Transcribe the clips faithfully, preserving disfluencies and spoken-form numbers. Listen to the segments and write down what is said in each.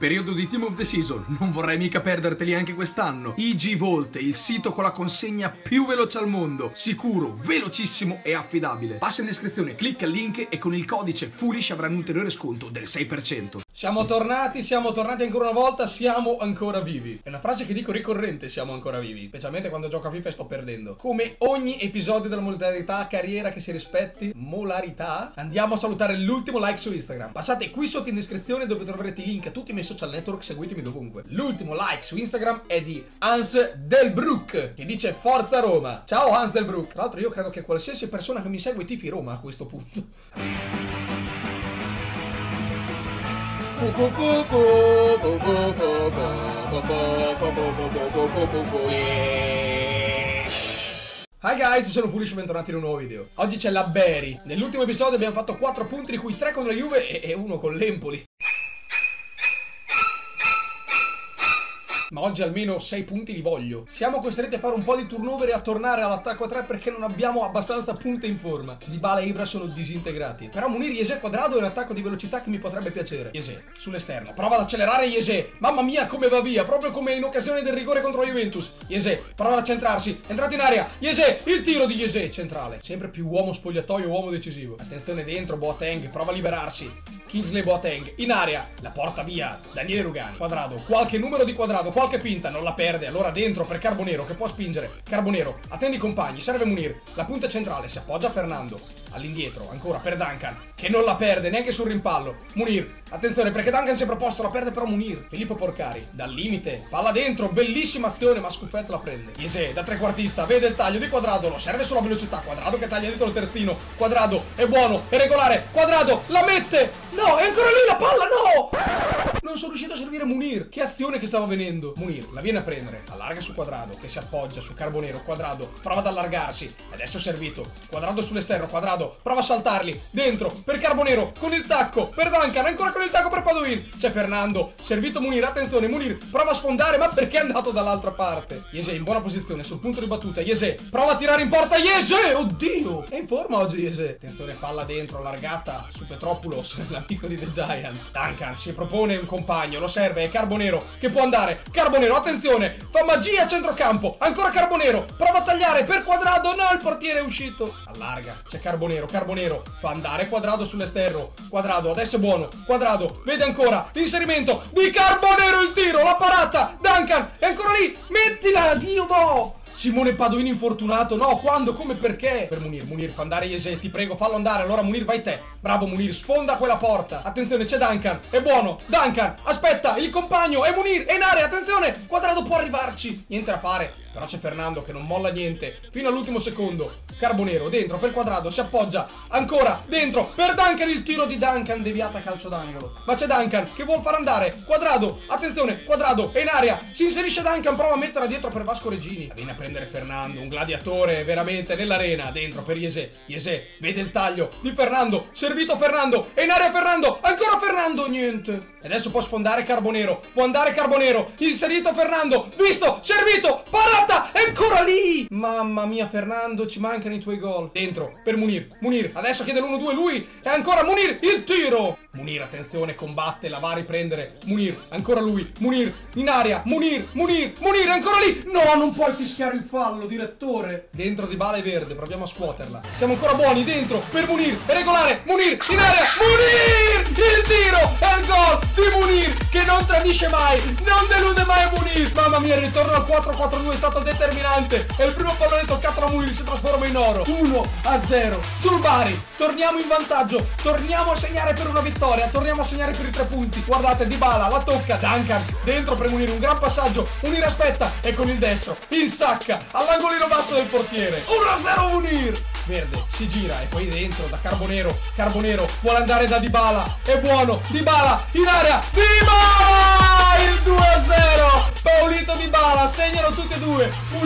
Periodo di Team of the Season, non vorrei mica perderteli anche quest'anno. I G Volte, il sito con la consegna più veloce al mondo, sicuro, velocissimo e affidabile. Passa in descrizione, clicca il link e con il codice Foolish avrai un ulteriore sconto del sei per cento. Siamo tornati, siamo tornati ancora una volta, siamo ancora vivi. È una frase che dico ricorrente, siamo ancora vivi. Specialmente quando gioco a FIFA e sto perdendo. Come ogni episodio della modalità carriera che si rispetti, molarità, andiamo a salutare l'ultimo like su Instagram. Passate qui sotto in descrizione dove troverete i link a tutti i miei social network, seguitemi dovunque. L'ultimo like su Instagram è di Hans Delbrook, che dice Forza Roma. Ciao Hans Delbrook. Tra l'altro io credo che qualsiasi persona che mi segue tifi Roma a questo punto. Hi guys, sono Foolish e bentornati in un nuovo video. Oggi c'è la Beri. Nell'ultimo episodio abbiamo fatto quattro punti, di cui tre con la Juve e, e uno con l'Empoli. Ma oggi almeno sei punti li voglio. Siamo costretti a fare un po' di turnover e a tornare all'attacco a tre perché non abbiamo abbastanza punte in forma. Dybala e Ibra sono disintegrati. Però Munir, Yese, Quadrado è un attacco di velocità che mi potrebbe piacere. Yese, sull'esterno. Prova ad accelerare Yese. Mamma mia come va via. Proprio come in occasione del rigore contro la Juventus. Yese, prova ad accentrarsi. Entrato in area. Yese, il tiro di Yese. Centrale. Sempre più uomo spogliatoio, uomo decisivo. Attenzione dentro, Boateng. Prova a liberarsi. Kingsley Boateng. In area. La porta via. Daniele Rugani. Quadrado. Qualche numero di Quadrado. Qualche finta. Non la perde. Allora dentro per Carbonero che può spingere. Carbonero. Attendi i compagni. Serve Munir. La punta centrale. Si appoggia a Fernando. All'indietro. Ancora per Duncan. Che non la perde neanche sul rimpallo. Munir. Attenzione perché Duncan si è proposto. La perde però Munir. Filippo Porcari. Dal limite. Palla dentro. Bellissima azione. Ma Scuffet la prende. Yese da trequartista. Vede il taglio di Quadrado. Lo serve sulla velocità. Quadrado che taglia dietro il terzino. Quadrado. È buono. È regolare. Quadrado. La mette. No, è ancora lì la palla, no! Non sono riuscito a servire Munir. Che azione che stava venendo. Munir la viene a prendere. Allarga su Quadrado che si appoggia su Carbonero. Quadrado prova ad allargarsi. Adesso è servito. Quadrado sull'esterno. Quadrado prova a saltarli. Dentro per Carbonero con il tacco. Per Duncan. Ancora con il tacco per Padoin. C'è Fernando. Servito Munir. Attenzione. Munir prova a sfondare. Ma perché è andato dall'altra parte? Yese in buona posizione sul punto di battuta. Yese prova a tirare in porta. Yese. Oddio. È in forma oggi Yese. Attenzione palla dentro. Allargata su Petropoulos. L'amico di The Giant. Duncan si propone un compagno, lo serve, è Carbonero che può andare. Carbonero, attenzione, fa magia a centrocampo. Ancora Carbonero, prova a tagliare per Quadrado. No, il portiere è uscito. Allarga, c'è Carbonero. Carbonero fa andare Quadrado sull'esterno. Quadrado, adesso è buono. Quadrado, vede ancora l'inserimento di Carbonero, il tiro, la parata. Duncan è ancora lì. Mettila, Dio no. Simone Padoin infortunato. No, quando, come, perché? Per Munir, Munir fa andare Yese. Ti prego, fallo andare. Allora Munir, vai te. Bravo Munir, sfonda quella porta. Attenzione, c'è Duncan. È buono. Duncan, aspetta, il compagno. È Munir, è in area, attenzione. Quadrado può arrivarci. Niente da fare. Però c'è Fernando che non molla niente fino all'ultimo secondo. Carbonero dentro per Quadrado, si appoggia. Ancora dentro per Duncan, il tiro di Duncan deviata a calcio d'angolo. Ma c'è Duncan che vuol far andare Quadrado. Attenzione, Quadrado è in area. Si inserisce Duncan, prova a metterla dietro per Vasco Regini. Viene a prendere Fernando, un gladiatore veramente nell'arena. Dentro per Yese. Yese vede il taglio di Fernando. Servito Fernando. È in area Fernando. Ancora Fernando. Niente. E adesso può sfondare Carbonero. Può andare Carbonero. Inserito Fernando. Visto. Servito. Parata. È ancora lì. Mamma mia Fernando, ci mancano i tuoi gol. Dentro per Munir. Munir adesso chiede l'uno due. Lui. E ancora Munir. Il tiro. Munir attenzione, combatte. La va a riprendere. Munir. Ancora lui. Munir in area. Munir. Munir. Munir è ancora lì. No, non puoi fischiare il fallo, direttore. Dentro Dybala e verde. Proviamo a scuoterla. Siamo ancora buoni. Dentro per Munir. È regolare. Munir in area. Munir. Il tiro. È il gol di Munir che non tradisce mai, non delude mai Munir. Mamma mia, il ritorno al quattro quattro due è stato determinante. E il primo pallone toccato da Munir si trasforma in oro. uno a zero sul Bari. Torniamo in vantaggio. Torniamo a segnare per una vittoria. Torniamo a segnare per i tre punti. Guardate, Dybala la tocca. Duncan dentro per Munir. Un gran passaggio. Munir aspetta e con il destro insacca all'angolino basso del portiere. uno a zero Munir. Verde si gira e poi dentro da Carbonero. Carbonero vuole andare da Dybala. È buono. Dybala in area. Dybala il due a zero. Paolito Dybala segnano tutti e due. Munir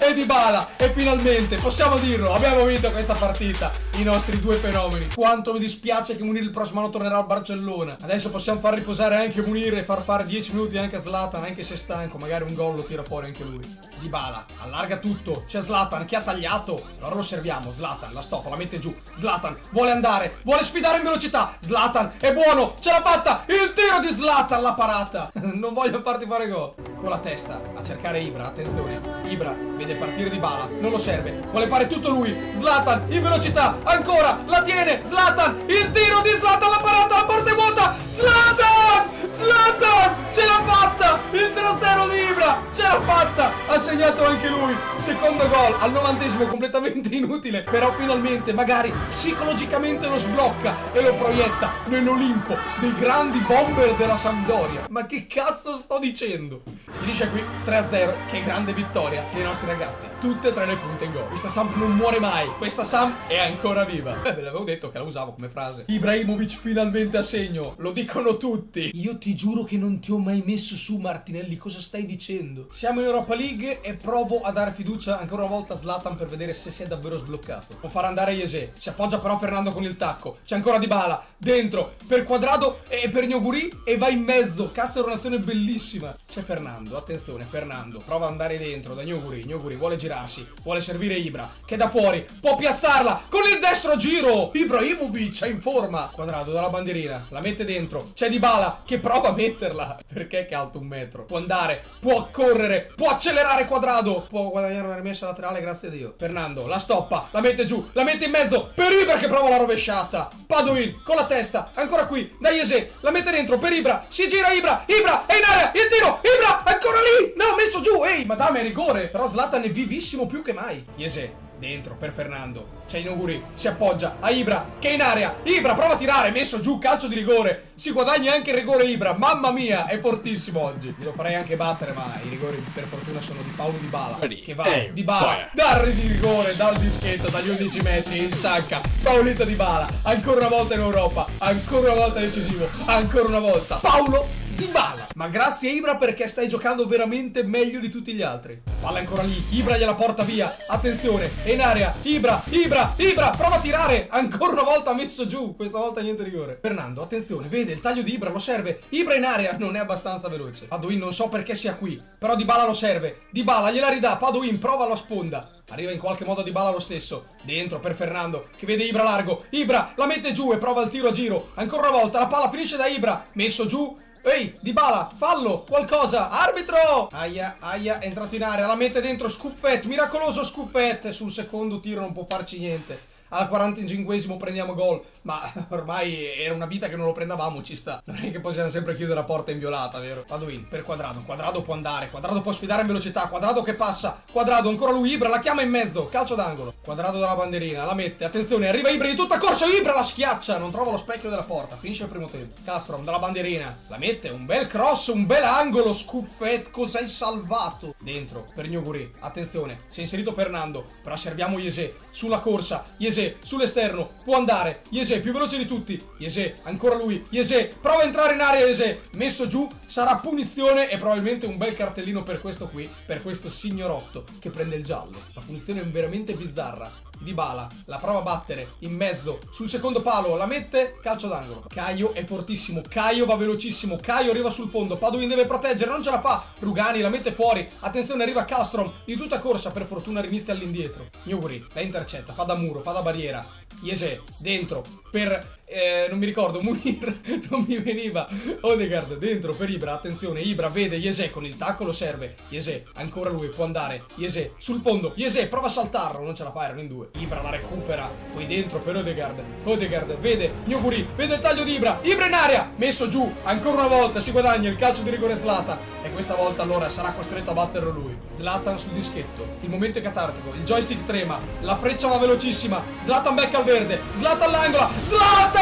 e Dybala. E finalmente, possiamo dirlo, abbiamo vinto questa partita. I nostri due fenomeni. Quanto mi dispiace che Munir il prossimo anno tornerà al Barcellona. Adesso possiamo far riposare anche Munir e far fare dieci minuti anche a Zlatan, anche se è stanco. Magari un gol lo tira fuori anche lui. Dybala, allarga tutto. C'è Zlatan che ha tagliato. Allora lo serviamo. Zlatan, la stoppa, la mette giù. Zlatan vuole andare, vuole sfidare in velocità. Zlatan è buono, ce l'ha fatta. Il tiro di Zlatan, la parata. Non voglio farti fare gol. Con la testa a cercare Ibra, attenzione. Ibra vede partire Dybala, non lo serve, vuole fare tutto lui. Zlatan in velocità, ancora, la tiene Zlatan, il tiro di Zlatan, la parata, la porta è vuota. Zlatan, Zlatan, ce l'ha fatta, il tre a zero di Ibra, ce l'ha fatta, ha segnato anche lui. Secondo gol al novantesimo, completamente inutile, però finalmente magari psicologicamente lo sblocca e lo proietta nell'Olimpo dei grandi bomber della Sampdoria. Ma che cazzo sto dicendo? Finisce qui tre a zero, che grande vittoria dei nostri ragazzi, tutte e tre le punte in gol. Questa Samp non muore mai, questa Samp è ancora viva. Eh, ve l'avevo detto che la usavo come frase. Ibrahimovic finalmente a segno, lo dicono tutti. Io ti giuro che non ti ho mai messo su, Martinelli, cosa stai dicendo? Siamo in Europa League e provo a dare fiducia ancora una volta a Zlatan per vedere se si è davvero sbloccato. Può far andare Jesse, si appoggia però Fernando con il tacco, c'è ancora Dybala, dentro, per Quadrado e per Gnoguri e va in mezzo. Cazzo, era un'azione bellissima. C'è Fernando, attenzione, Fernando prova ad andare dentro da Gnoguri. Gnoguri vuole girarsi, vuole servire Ibra, che da fuori può piazzarla con il destro a giro. Ibrahimovic è in forma. Quadrado dalla bandierina, la mette dentro. C'è Dybala che prova a metterla, perché che è alto un metro. Può andare, può correre, può accelerare Quadrado, può guadagnare una rimessa laterale, grazie a Dio. Fernando la stoppa, la mette giù, la mette in mezzo per Ibra che prova la rovesciata. Padoin con la testa, ancora qui da Jesse, la mette dentro per Ibra, si gira Ibra, Ibra è in area, il tiro, Ibra ancora lì, no, messo giù, ehi, ma dammi rigore. Però Zlatan è vivissimo più che mai. Jesse dentro per Fernando, c'è Gnoguri, si appoggia a Ibra che è in area. Ibra prova a tirare, messo giù, calcio di rigore. Si guadagna anche il rigore Ibra, mamma mia, è fortissimo oggi. Glielo farei anche battere, ma i rigori per fortuna sono di Paolo Dybala, che va, Dybala, dal di rigore, dal dischetto, dagli undici metri, in sacca. Paolito Dybala, ancora una volta in Europa, ancora una volta decisivo, ancora una volta Paolo Dybala. Ma grazie Ibra perché stai giocando veramente meglio di tutti gli altri. Palla ancora lì, Ibra gliela porta via. Attenzione, è in area, Ibra, Ibra, Ibra, prova a tirare. Ancora una volta ha messo giù, questa volta niente rigore. Fernando, attenzione, vede il taglio di Ibra, lo serve. Ibra in area, non è abbastanza veloce. Padoin non so perché sia qui, però Dybala lo serve. Dybala gliela ridà, Padoin prova alla sponda. Arriva in qualche modo Dybala lo stesso. Dentro per Fernando che vede Ibra largo. Ibra la mette giù e prova il tiro a giro. Ancora una volta la palla finisce da Ibra, messo giù. Ehi, Dybala, fallo, qualcosa, arbitro! Aia, aia, è entrato in area, la mette dentro, Scuffet, miracoloso Scuffet. Sul secondo tiro non può farci niente. Al quarantacinquesimo prendiamo gol, ma ormai era una vita che non lo prendavamo, ci sta. Non è che possiamo sempre chiudere la porta inviolata, vero? Padoin per Quadrado, Quadrado può andare, Quadrado può sfidare in velocità, Quadrado che passa, Quadrado ancora lui, Ibra la chiama in mezzo, calcio d'angolo. Quadrado dalla bandierina, la mette, attenzione, arriva Ibra di tutta corsa, Ibra la schiaccia, non trova lo specchio della porta, finisce il primo tempo. Castrom dalla bandierina, la mette, un bel cross, un bel angolo, Scuffet, cosa hai salvato? Dentro per Gnoguri, attenzione, si è inserito Fernando, però serviamo Jesse sulla corsa, Jesse sull'esterno, può andare, Jesse più veloce di tutti, Jesse, ancora lui, Jesse, prova a entrare in area Jesse, messo giù, sarà punizione e probabilmente un bel cartellino per questo qui, per questo signorotto che prende il giallo. La punizione è veramente bizzarra. Dybala la prova a battere in mezzo sul secondo palo, la mette, calcio d'angolo. Caio è fortissimo, Caio va velocissimo, Caio arriva sul fondo, Padoin deve proteggere, non ce la fa, Rugani la mette fuori, attenzione arriva Castrom di tutta corsa, per fortuna rinizia all'indietro. Gnoguri la intercetta, fa da muro, fa da barriera, Jesse dentro per eh, non mi ricordo, Munir non mi veniva, Odegaard dentro per Ibra, attenzione, Ibra vede Jesse con il tacco, lo serve, Jesse ancora lui, può andare, Jesse sul fondo, Jesse prova a saltarlo, non ce la fa, erano in due, Ibra la recupera, poi dentro per Odegaard, Odegaard vede Gnoguri, vede il taglio di Ibra, Ibra in area, messo giù, ancora una volta si guadagna il calcio di rigore Zlatan e questa volta allora sarà costretto a batterlo lui. Zlatan sul dischetto, il momento è catartico, il joystick trema, la freccia va velocissima, Zlatan becca al verde, Zlatan all'angolo, Zlatan!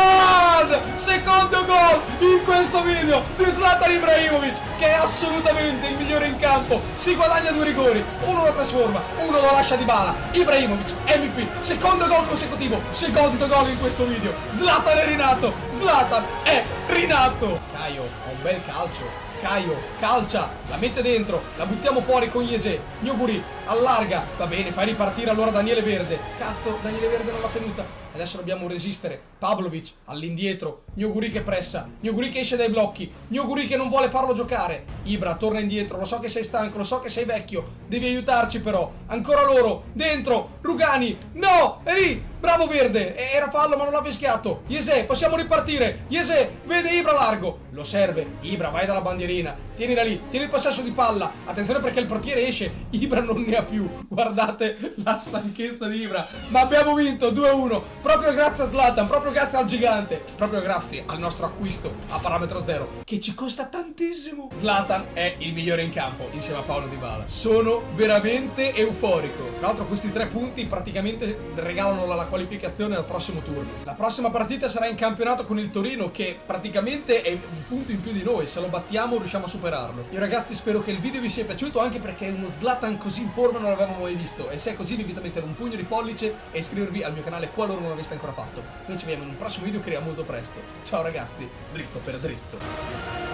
Zlatan! Secondo gol in questo video di Zlatan Ibrahimovic, che è assolutamente il migliore in campo. Si guadagna due rigori, uno lo trasforma, uno lo lascia Dybala. Ibrahimovic, M V P, secondo gol consecutivo, secondo gol in questo video. Zlatan è rinato, Zlatan è rinato. Caio ha un bel calcio. Caio calcia, la mette dentro, la buttiamo fuori con Jese. Gnoburi allarga, va bene, fai ripartire allora Daniele Verde. Cazzo, Daniele Verde non l'ha tenuta. Adesso dobbiamo resistere. Pavlovic all'indietro, Gnoburi che pressa, Gnoburi che esce dai blocchi, Gnoburi che non vuole farlo giocare. Ibra torna indietro, lo so che sei stanco, lo so che sei vecchio, devi aiutarci però. Ancora loro, dentro, Rugani, no, è lì. Bravo Verde, era fallo ma non l'ha fischiato. Jese, possiamo ripartire. Jese, vede Ibra largo, lo serve. Ibra, vai dalla bandierina, tienila lì, tieni il possesso di palla. Attenzione perché il portiere esce, Ibra non ne ha più. Guardate la stanchezza di Ibra. Ma abbiamo vinto due a uno, proprio grazie a Zlatan, proprio grazie al gigante, proprio grazie al nostro acquisto a parametro zero, che ci costa tantissimo. Zlatan è il migliore in campo insieme a Paulo Dybala. Sono veramente euforico. Tra l'altro questi tre punti praticamente regalano la qualificazione al prossimo turno. La prossima partita sarà in campionato con il Torino, che praticamente è un punto in più di noi. Se lo battiamo riusciamo a superarlo. Io ragazzi spero che il video vi sia piaciuto, anche perché uno Zlatan così in forma non l'avevamo mai visto, e se è così vi invito a mettere un pugno di pollice e iscrivervi al mio canale qualora non l'aveste ancora fatto. Noi ci vediamo in un prossimo video che arriva molto presto. Ciao ragazzi, dritto per dritto.